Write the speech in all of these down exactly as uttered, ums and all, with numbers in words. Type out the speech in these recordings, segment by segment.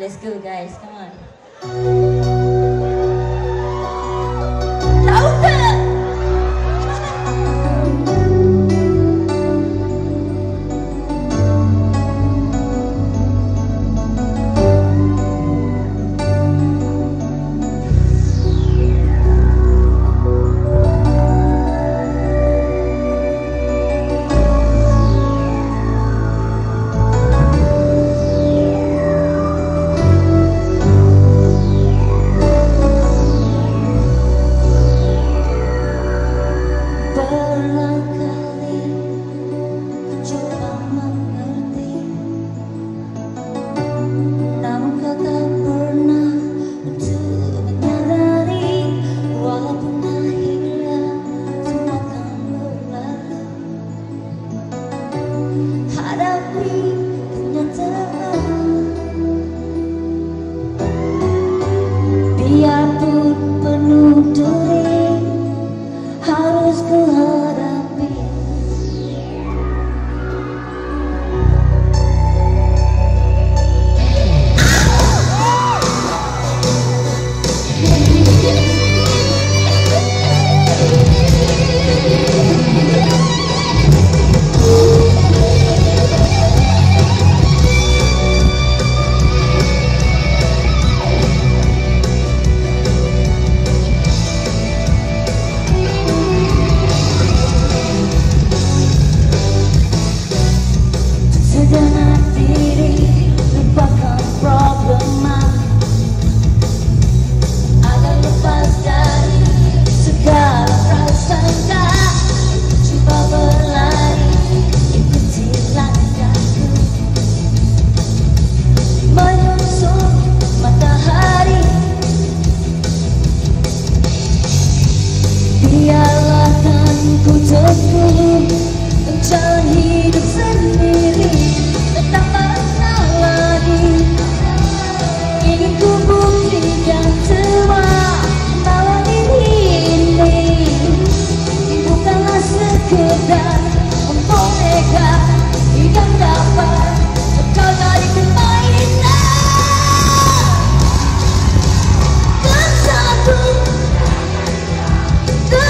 let's go guys, come on. Biarpun penuh duri harus ku hadapi. Sejenak diri lupakan problema agar lepas dari segala prasangka. Coba berlari ikuti langkahku, menyusul matahari. Biarlah kan ku tempuh jalan hidup sendiri. Tak pernah lagi ingin ku buktikan semua bahwa diri ini bukanlah sekedar boneka yang dapat kau jadikan mainan. Bersatu,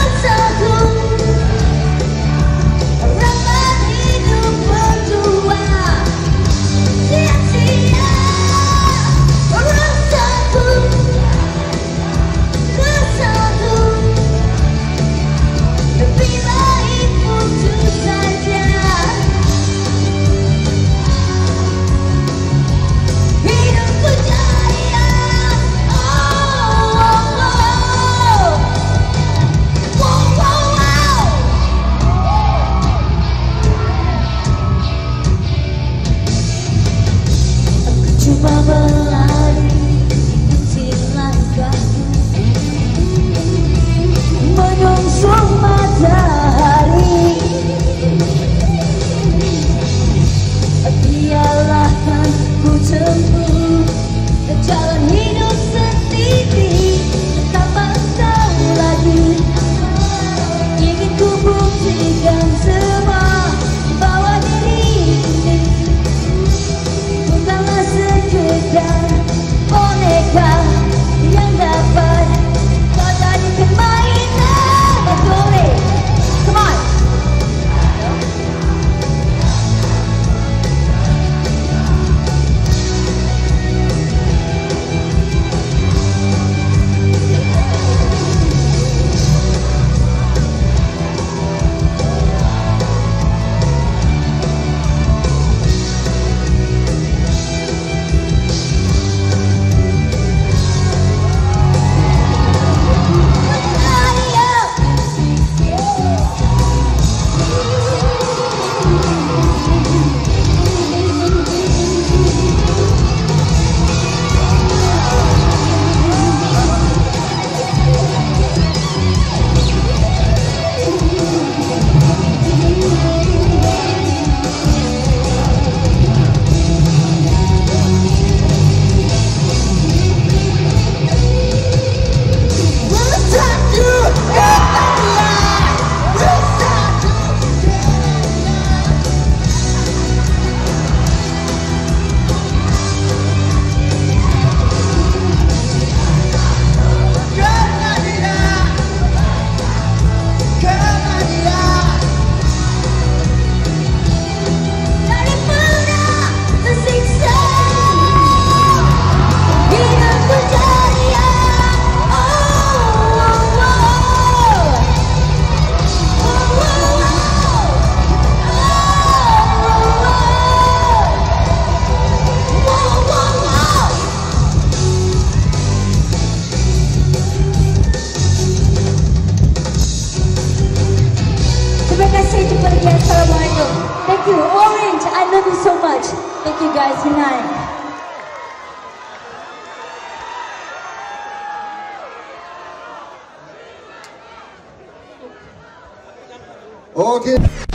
bersatu, rapat hidup berdua. Thank you, Orange. I love you so much. Thank you guys. Good night. Okay.